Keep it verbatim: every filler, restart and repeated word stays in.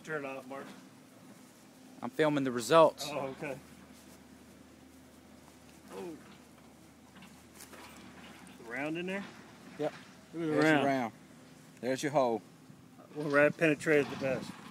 Turn it off, Mark. I'm filming the results. Oh, okay. Oh. The round in there? Yep. Look at the There's round. your round. There's your hole. What rat penetrated the best?